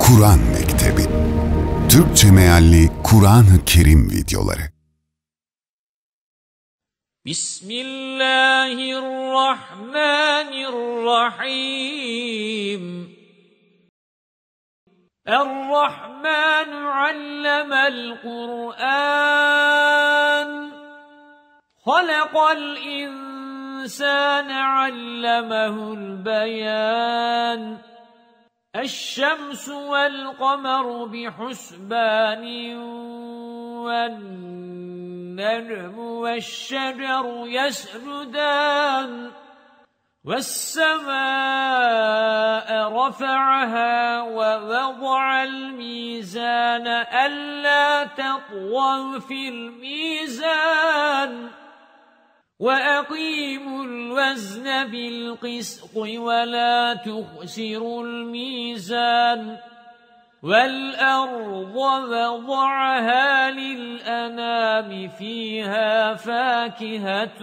Kur'an Mektebi Türkçe mealli Kur'an-ı Kerim videoları. Bismillahirrahmanirrahim. Er-Rahmanu allemel Kur'an. Halakal insane allemehul beyan. الشمس والقمر بحسبان والنجم والشجر يسجدان والسماء رفعها ووضع الميزان ألا تطغوا في الميزان وَأَقِيمُوا الْوَزْنَ بِالْقِسْطِ وَلَا تُخْسِرُوا الْمِيزَانَ وَالْأَرْضَ وَضَعَهَا لِلْأَنَامِ فِيهَا فَاكِهَةٌ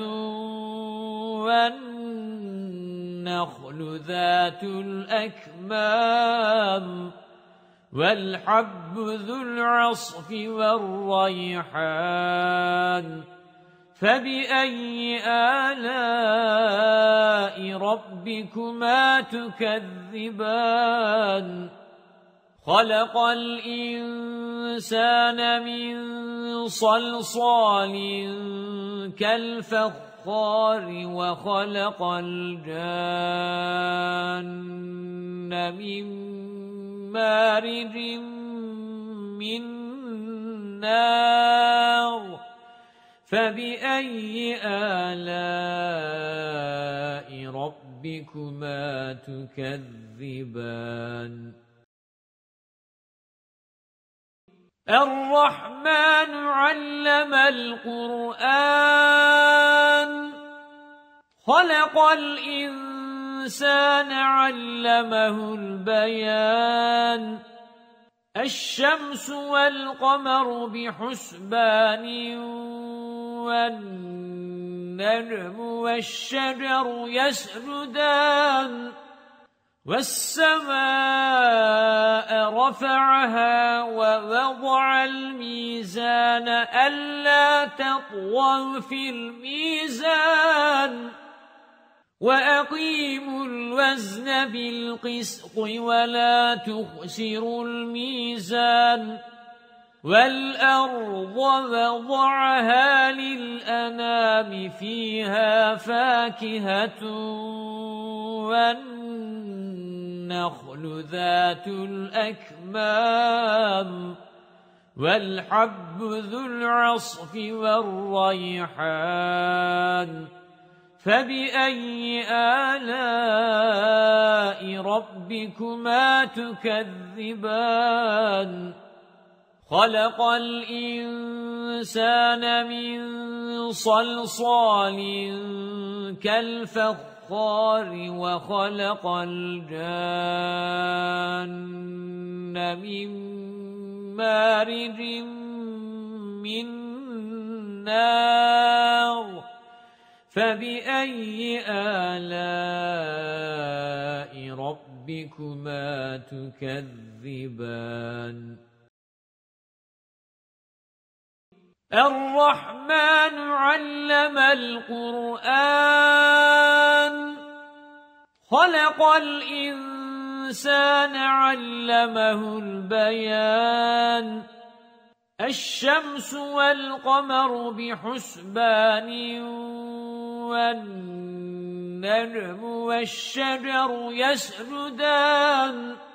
وَالنَّخْلُ ذَاتُ الْأَكْمَامِ وَالْحَبُّ ذُو الْعَصْفِ وَالرَّيْحَانُ فَبِأَيِّ آلَاءِ رَبِّكُمَا تُكَذِّبَانِ خَلَقَ الْإِنسَانَ مِنْ صَلْصَالٍ كَالْفَخَّارِ وَخَلَقَ الْجَانَّ مِنْ مَارِجٍ مِنْ نَارٍ فَبِأَيِّ آلَاءِ رَبِّكُمَا تُكَذِّبَانِ الرَّحْمَنُ عَلَّمَ الْقُرْآنَ خَلَقَ الْإِنسَانَ عَلَّمَهُ الْبَيَانَ الشَّمْسُ وَالْقَمَرُ بِحُسْبَانٍ وَالنَّجْمُ وَالشَّجَرُ يَسْجُدَانِ وَالسَّمَاءَ رَفَعَهَا وَوَضَعَ الْمِيزَانَ أَلَّا تَطْغَوْا فِي الْمِيزَانِ وَأَقِيمُوا الْوَزْنَ بِالْقِسْطِ وَلَا تُخْسِرُوا الْمِيزَانَ وَالْأَرْضَ وَضَعَهَا لِلْأَنَامِ فِيهَا فَاكِهَةٌ وَالنَّخْلُ ذَاتُ الْأَكْمَامِ وَالْحَبُّ ذُو الْعَصْفِ وَالرَّيْحَانُ فَبِأَيِّ آلَاءِ رَبِّكُمَا تُكَذِّبَانِ خَلَقَ الْإِنسَانَ مِنْ صَلْصَالٍ كَالْفَخَّارِ وَخَلَقَ الْجَانَّ مِنْ مَارِجٍ مِنْ نَارٍ فَبِأَيِّ آلَاءِ رَبِّكُمَا تُكَذِّبَانِ الرَّحْمَنُ عَلَّمَ الْقُرْآنَ خَلَقَ الْإِنسَانَ عَلَّمَهُ الْبَيَانَ الشَّمْسُ وَالْقَمَرُ بِحُسْبَانٍ وَالنَّجْمُ وَالشَّجَرُ يَسْجُدَانِ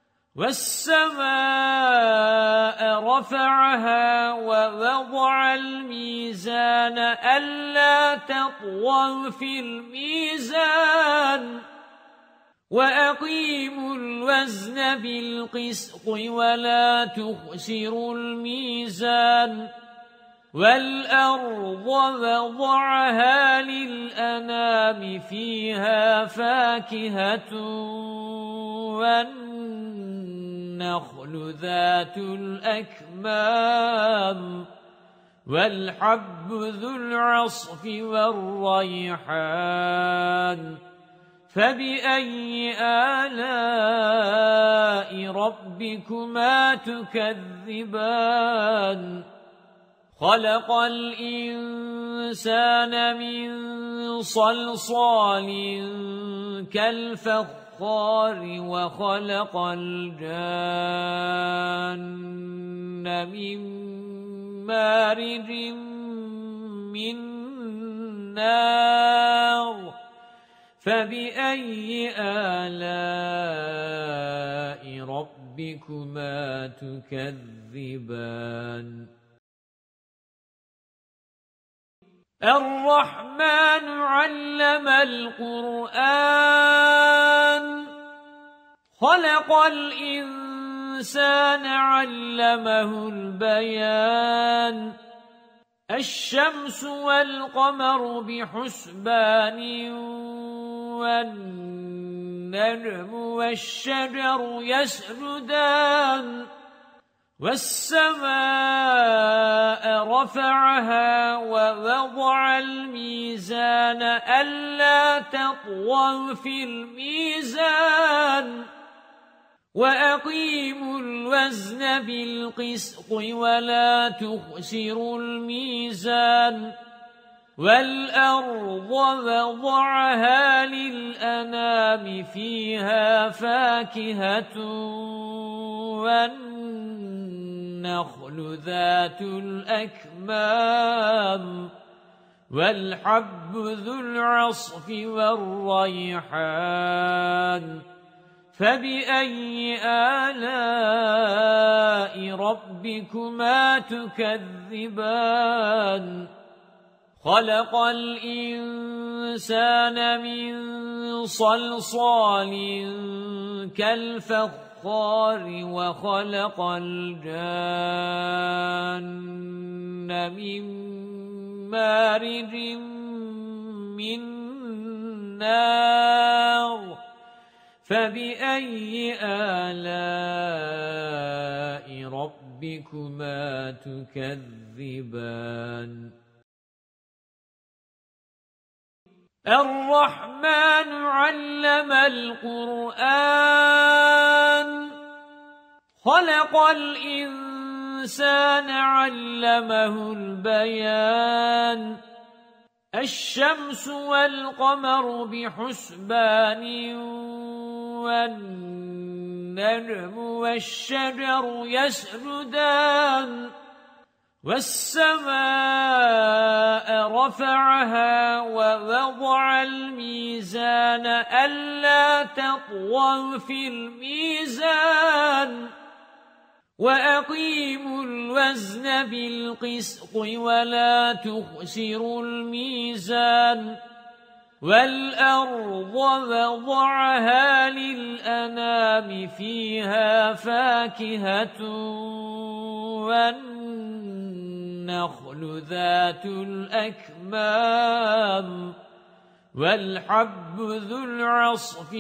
وَالسَّمَاءَ رَفَعَهَا وَوَضَعَ الْمِيزَانَ أَلَّا تَطْغَوْا فِي الْمِيزَانِ وَأَقِيمُوا الْوَزْنَ بِالْقِسْطِ وَلَا تُخْسِرُوا الْمِيزَانَ وَالْأَرْضَ وَضَعَهَا لِلْأَنَامِ فِيهَا فَاكِهَةٌ وَالنَّخْلُ ذَاتُ الْأَكْمَامِ وَالْحَبُّ ذُو الْعَصْفِ وَالرَّيْحَانُ فَبِأَيِّ آلَاءِ ربكما تكذبان خلق الإنسان من صلصال كالفخار وخلق الجان من مارج من نار فبأي آلاء ربكما تكذبان الرحمن علم القرآن خلق الإنسان علمه البيان الشمس والقمر بحسبان والنجم والشجر يسجدان والسماء رفعها ووضع الميزان ألا تطغوا في الميزان وأقيموا الوزن بالقسط ولا تخسروا الميزان والأرض وضعها للأنام فيها فاكهة والنخل ذات الأكمام والحب ذو العصف والريحان فبأي آلاء ربكما تكذبان خلق الإنسان من صلصال كالفخار وخلق الجان من مارج من نار فبأي آلاء ربكما تكذبان الرحمن علم القرآن خلق الإنسان علمه البيان الشمس والقمر بحسبان والنجم والشجر يسجدان والسماء رفعها ووضع الميزان ألا تطغوا في الميزان وأقيموا الوزن بالقسط ولا تخسروا الميزان والأرض وضعها للأنام فيها فاكهة والنخل ذات الأكمام والحب ذو العصف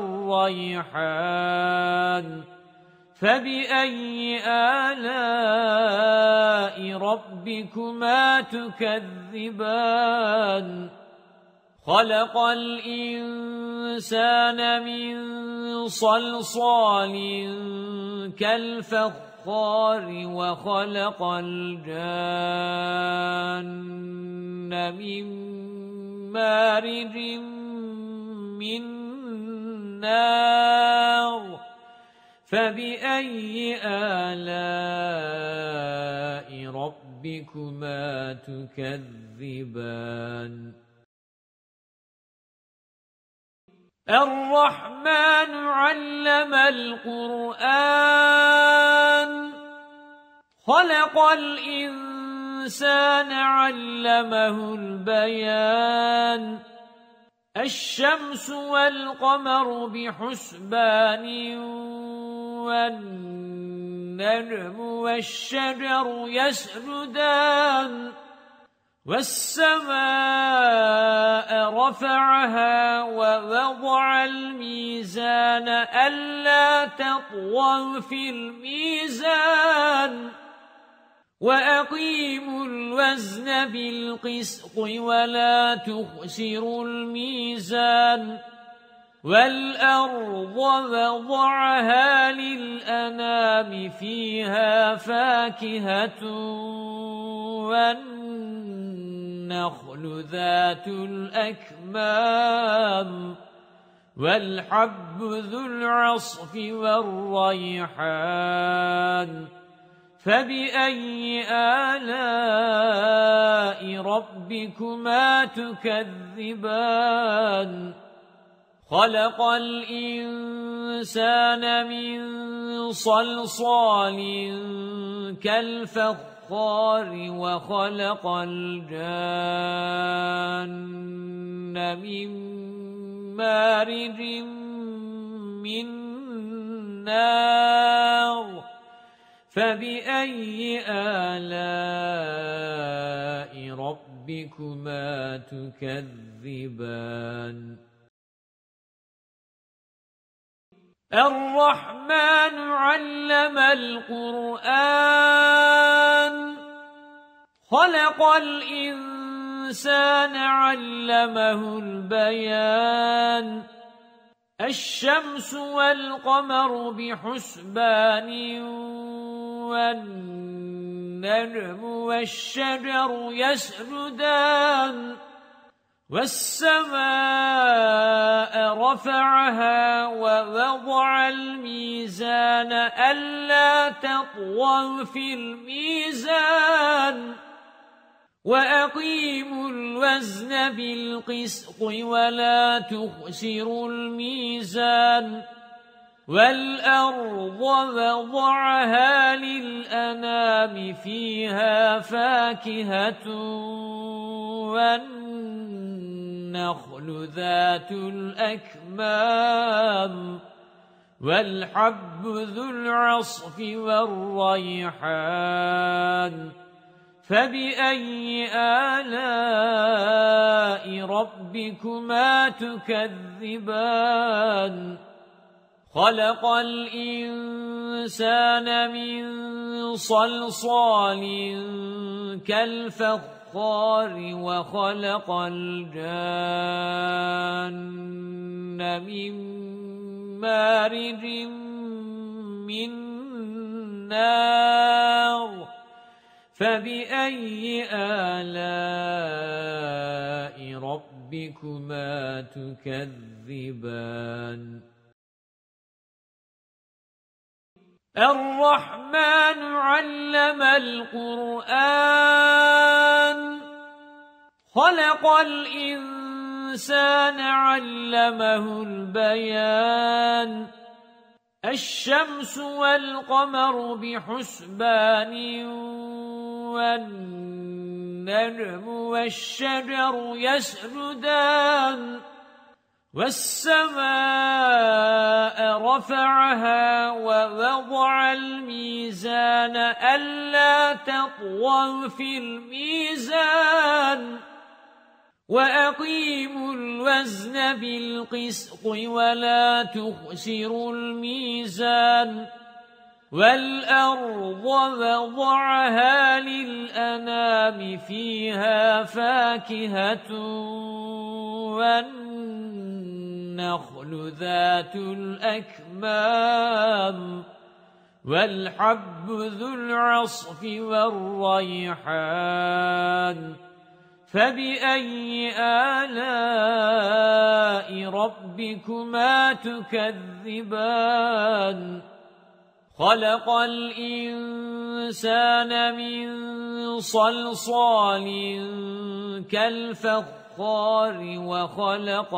والريحان فبأي آلاء ربكما تكذبان خلق الإنسان من صلصال كالفخار وخلق الجان من مارج من نار فبأي آلاء ربكما تكذبان الرحمن علم القرآن خلق الإنسان علمه البيان الشمس والقمر بحسبان والنجم والشجر يسجدان والسماء رفعها ووضع الميزان ألا تطغوا في الميزان وأقيموا الوزن بالقسط ولا تخسروا الميزان وَالْأَرْضَ وَضَعَهَا لِلْأَنَامِ فِيهَا فَاكِهَةٌ وَالنَّخْلُ ذَاتُ الْأَكْمَامِ وَالْحَبُّ ذُو الْعَصْفِ وَالرَّيْحَانُ فَبِأَيِّ آلَاءِ رَبِّكُمَا تُكَذِّبَانِ خَلَقَ الْإِنسَانَ مِنْ صَلْصَالٍ كَالْفَخَّارِ وَخَلَقَ الْجَانَّ مِنْ مَارِجٍ مِنْ نَارٍ فَبِأَيِّ آلَاءِ رَبِّكُمَا تُكَذِّبَانِ الرحمن علم القرآن خلق الإنسان علمه البيان الشمس والقمر بحسبان والنجم والشجر يسجدان وَالسَّمَاءَ رَفَعَهَا وَوَضَعَ الْمِيزَانَ أَلَّا تَطْغَوْا فِي الْمِيزَانِ وَأَقِيمُوا الْوَزْنَ بِالْقِسْطِ وَلَا تُخْسِرُوا الْمِيزَانَ وَالْأَرْضَ وَضَعَهَا لِلْأَنَامِ فِيهَا فَاكِهَةٌ والنخل ذات الأكمام والحب ذو العصف والريحان فبأي آلاء ربكما تكذبان خلق الإنسان من صلصال كالفخار وخلق الجان من مارج من نار فبأي آلاء ربكما تكذبان الرحمن علم القرآن خلق الإنسان علمه البيان الشمس والقمر بحسبان والنجم والشجر يسجدان وَالسَّمَاءَ رَفَعَهَا وَوَضَعَ الْمِيزَانَ أَلَّا تَطْغَوْا فِي الْمِيزَانِ وَأَقِيمُوا الْوَزْنَ بِالْقِسْطِ وَلَا تُخْسِرُوا الْمِيزَانَ وَالْأَرْضَ وَضَعَهَا لِلْأَنَامِ فِيهَا فَاكِهَةٌ والنخل ذات الأكمام والحب ذو العصف والريحان فبأي آلاء ربكما تكذبان خلق الإنسان من صلصال كالفخار وخلق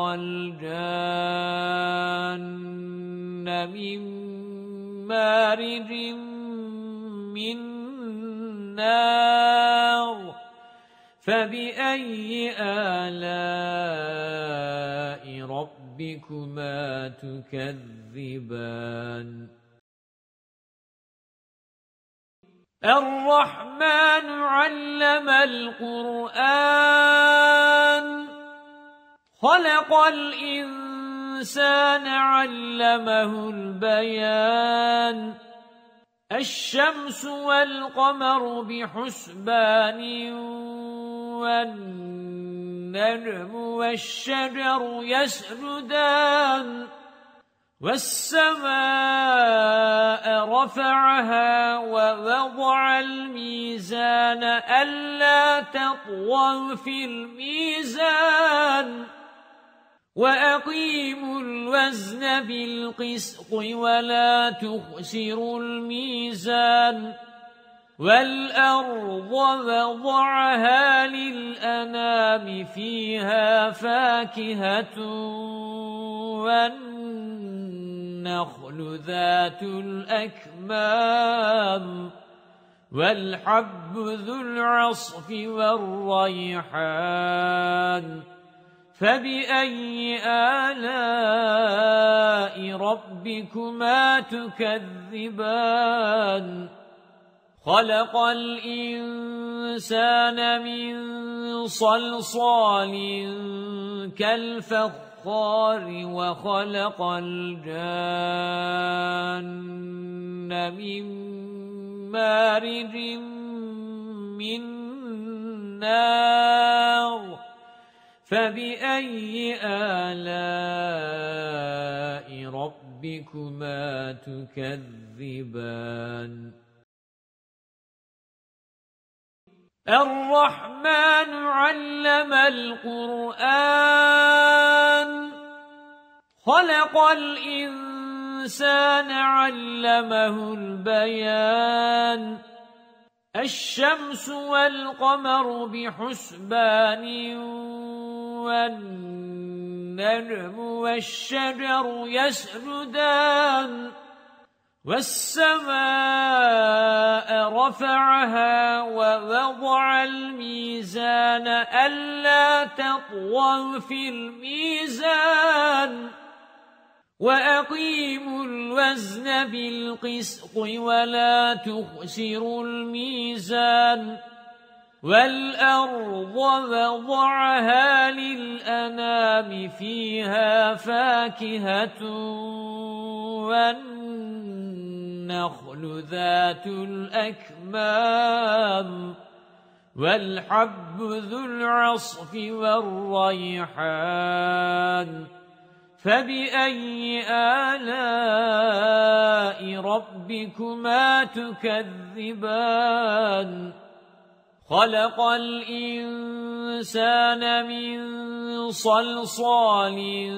الجان من مارج من نار فبأي آلاء ربكما تكذبان الرحمن علم القرآن خلق الإنسان علمه البيان الشمس والقمر بحسبان والنجم والنجم والشجر يسجدان والسماء رفعها ووضع الميزان ألا تطغوا في الميزان وأقيموا الوزن بالقسط ولا تخسروا الميزان والأرض وضعها للأنام فيها فاكهة والنخل ذات الأكمام والحب ذو العصف والريحان فبأي آلاء ربكما تكذبان خلق الإنسان من صلصال كالفخار وخلق الجان من مارج من نار فبأي آلاء ربكما تكذبان الرحمن علم القرآن خلق الإنسان علمه البيان الشمس والقمر بحسبان والنجم والشجر يسجدان والسماء رفعها ووضع الميزان ألا تطغوا في الميزان وأقيموا الوزن بالقسط ولا تخسروا الميزان والأرض وضعها للأنام فيها فاكهة والنخل ذات الأكمام والحب ذو العصف والريحان فبأي آلاء ربكما تكذبان خلق الإنسان من صلصال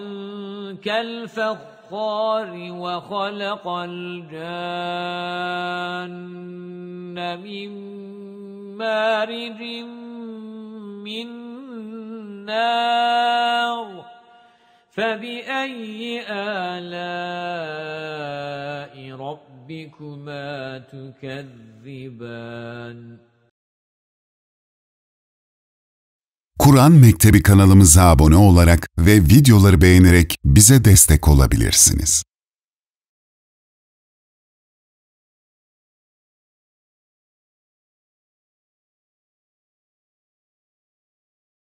كالفخار وخلق الجان من مارج من نار فبأي آلاء ربكما تكذبان Kur'an Mektebi kanalımıza abone olarak ve videoları beğenerek bize destek olabilirsiniz.